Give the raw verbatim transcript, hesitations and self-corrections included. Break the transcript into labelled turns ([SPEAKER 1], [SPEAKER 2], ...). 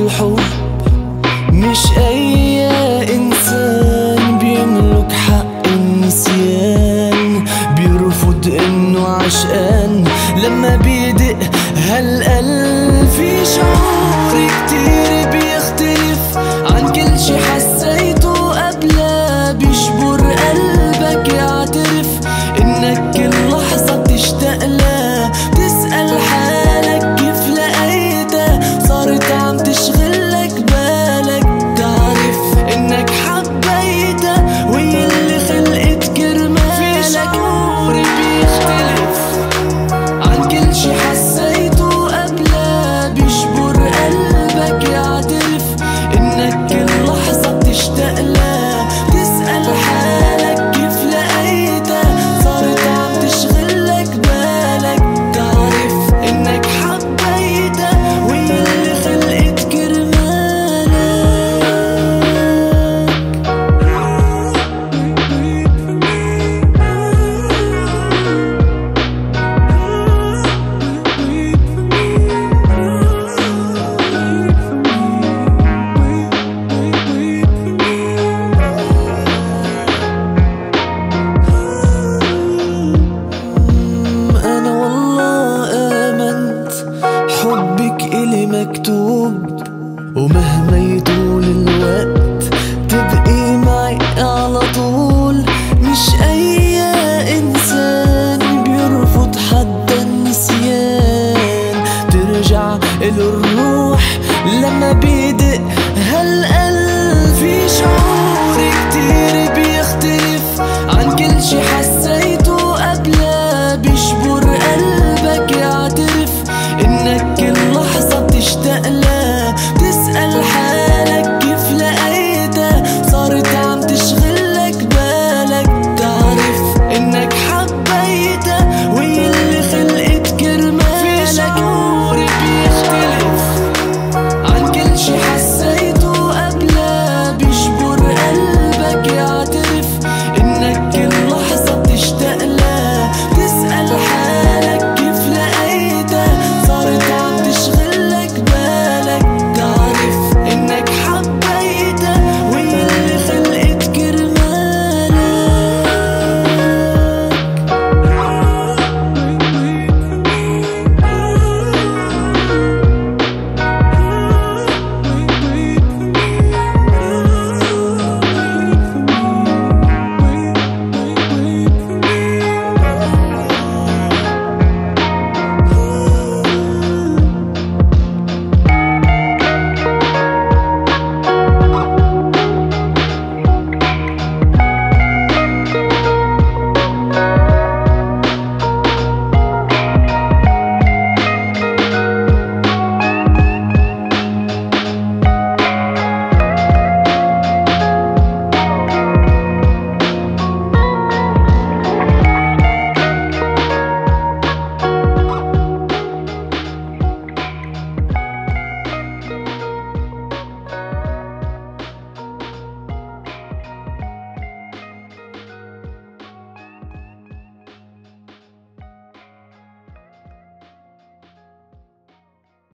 [SPEAKER 1] الحب مش أي إنسان بيملك حق النسيان، بيرفض إنه عشقان لما بيدق هالقلب. في شعور كتير بيختلف عن كل شي حسيته قبله، بيجبر قلبك يعترف إنك كل لحظة بتشتاق له. بتسأل حالك كيف لقيتها صارت عم تشغلك بالك، تعرف إنك حبيتها وهي اللي خلقت كرمالك. في شعور بيختلف عن كل شي حسيته قبله، بيجبر قلبك يعترف إنك كل لحظة بتشتاق لها. بتسأل حالك كيف لقيتها صارت عم تشغلك بالك، تعرف إنك حبيتها وهي اللي خلقت كرمالك. أنا والله آمنت حبك إلي مكتوب، ومهما يطول الوقت تبقي معي على طول. مش أي إنسان بيرفض حتى النسيان، ترجع إله الروح لما بيدق